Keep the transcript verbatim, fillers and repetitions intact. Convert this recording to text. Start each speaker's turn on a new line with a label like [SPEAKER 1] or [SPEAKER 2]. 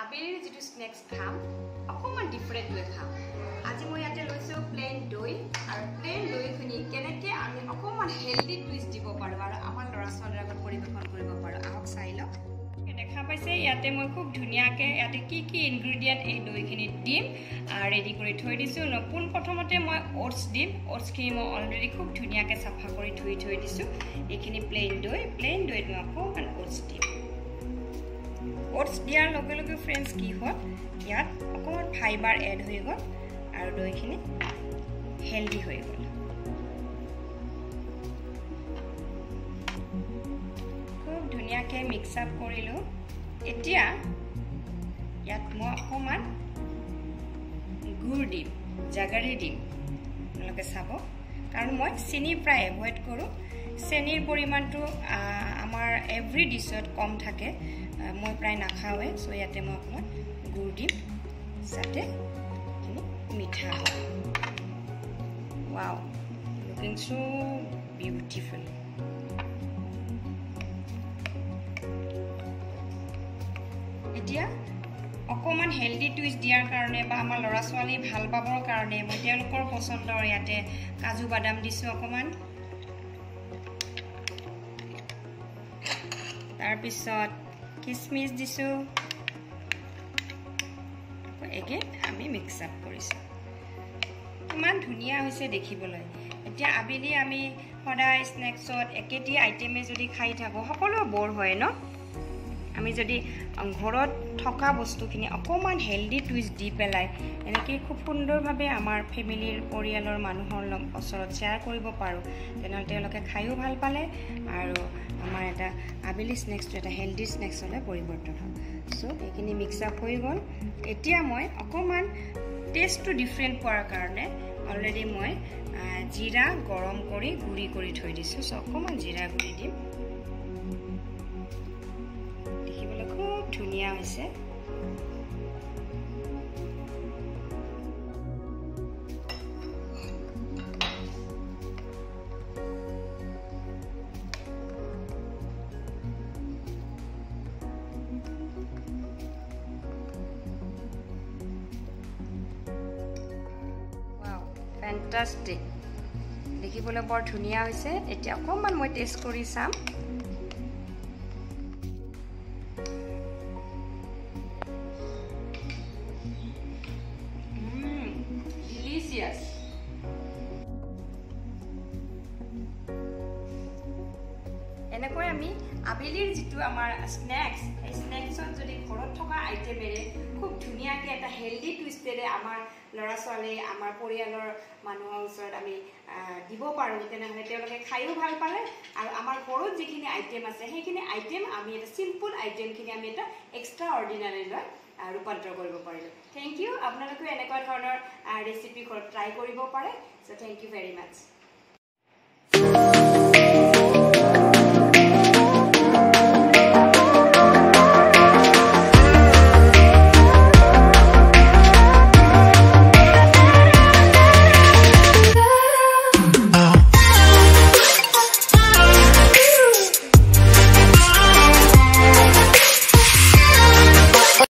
[SPEAKER 1] আবেলিৰ যেটো স্ন্যাক্স খাম অকমান ডিফারেন্ট হৈ খাম আজি মই ইয়াতে লৈছো প্লেন দই আৰু প্লেন দইখিনি কেনেকে আমি অকমান হেলদি টুইষ্ট দিব পাৰো আৰু আমাৰ লৰা ছোৱালীৰ আগত পৰিবেশন কৰিব পাৰো আহক চাই লওক দেখা পাইছে ইয়াতে মই খুব ধুনিয়াকে ইয়াতে কি কি ইনগ্ৰেডিয়েন্ট এই দইখিনি দিম ৰেডি কৰি থৈ দিছো নপুন প্ৰথমতে মই ওটস দিম ওটসখিনি মই অলৰেডি খুব ধুনিয়াকে সাফা কৰি ধুই থৈ দিছো এইখিনি প্লেন দই প্লেন দইত মই অকমান ওটস দিম ওটস দিয়াৰ লগে লগে ফ্ৰেন্ডছ কি হয় ইয়াত অকমান ফাইবাৰ এড হৈ গল আৰু দইখিনি হেলদি হৈ গল খুব ধুনিয়াকে মিক্স আপ কৰিলো এতিয়া ইয়াত মই অকমান গুড় দিম জাগাৰি দিম আপোনালোকে চাব কাৰণ মই চেনি প্ৰায় এভয়েড কৰো চেনিৰ পৰিমাণটো আমাৰ এভৰি ডিশত কম থাকে মই প্ৰায় নাখাওৱে সো ইয়াতে মই অকমান গুড় দিম যাতে মিঠা হয় ওয়াও লুকিং সো বিউটিফুল এতিয়া অকমান হেলদি টুইষ্ট দিয়াৰ কাৰণে বা আমাৰ লৰা ছোৱালী ভাল পাবৰ কাৰণে মই তেওঁলোকৰ পছন্দৰ ইয়াতে কাজু বাদাম দিছো অকমান তাৰ পিছত কিসমিস দিছো একে আমি মিক্স আপ কৰিছো কিমান ধুনিয়া হৈছে দেখিবলৈ এতিয়া আবেলি আমি সদায় স্ন্যাক্সত একেটি আইটেমে যদি খাই থাকো সকলো বৰ হয় ন আমি যদি ঘৰত থকা বস্তুখিনি অকমান হেলদি টুইষ্ট দি পেলাই এনেকৈ খুব সুন্দৰভাৱে আমাৰ ফেমিলিৰ পৰিয়ালৰ মানুহৰ ওচৰত শ্বেয়াৰ কৰিব পাৰো তেনেহ'লে তেওঁলোকে খাইও ভাল পালে আৰু আমাৰ এটা আবেলি স্ন্যাক্সটো এটা হেলদি স্ন্যাক্সলৈ পৰিৱৰ্তন হয় সো এইখিনি মিক্স আপ হৈ গ'ল এতিয়া মই অকমান টেষ্টটো ডিফাৰেন্ট পোৱাৰ কাৰণে অলৰেডি মই জিৰা গৰম কৰি গুড়ি কৰি থৈ দিছো সো অকমান জিৰা গুড়ি দিম দেখিবলৈ খুব ধুনিয়া হৈছে ফ্যান্টাস্টিক দেখিবলৈ বৰ ধুনিয়া হৈছে এতিয়া অকমান মই টেষ্ট কৰি চাম মম ডিলিশিয়াস এনেকৈ আমি আবেলিৰ যেটো আমাৰ স্ন্যাক্স এই স্ন্যাক্সত যদি ঘৰত থকা আইটেমেৰে খুব ধুনিয়াকে এটা হেলদি টুইষ্টেৰে আমাৰ লৰা ছোৱালী আমাৰ পৰিয়ালৰ মানুহৰ ওচৰত আমি দিব পাৰো তেনেহ'লে তেওঁলোকে খাইও ভাল পালে আৰু আমাৰ ঘৰত যিখিনি আইটেম আছে সেইখিনি আইটেম আমি এটা সিম্পল আইটেমখিনি আমি এটা এক্সট্ৰা অৰ্ডিনাৰী লৈ ৰূপান্তৰ কৰিব পাৰিলো থ্যাংক ইউ আপোনালোকে এনেকুৱা ধৰণৰ ৰেচিপি ঘৰত ট্ৰাই কৰিব পাৰে so thank you very mass